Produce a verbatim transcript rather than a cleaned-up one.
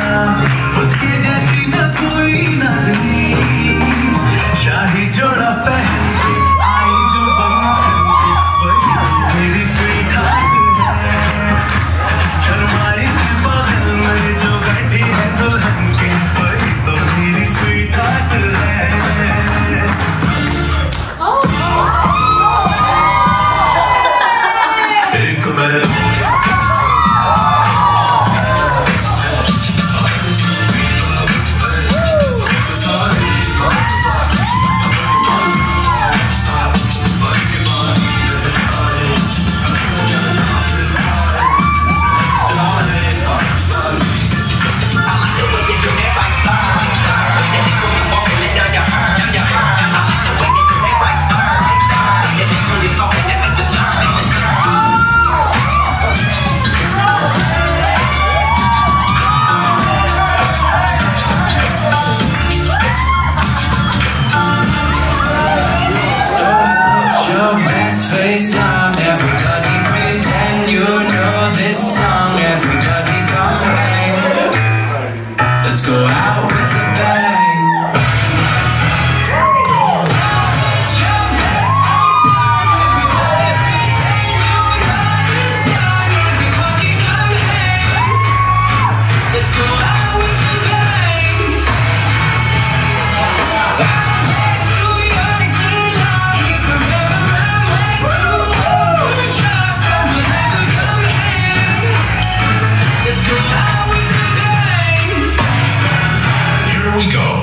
उसके जैसी न कोई नाज़नी, शाही जोड़ा पहन के आई जो बना वही मेरी स्वीट हार्ट है। शर्माई से बगल में जो बैठी है दुल्हन के वही तो मेरी स्वीट हार्ट है। एक मैं face on, everybody pretend you know this song. Everybody come hang, let's go out with a bang. So put your best face on, everybody pretend you know this song. Everybody come hang, let's go out with a bang. I'm way too young to love you forever. Here we go.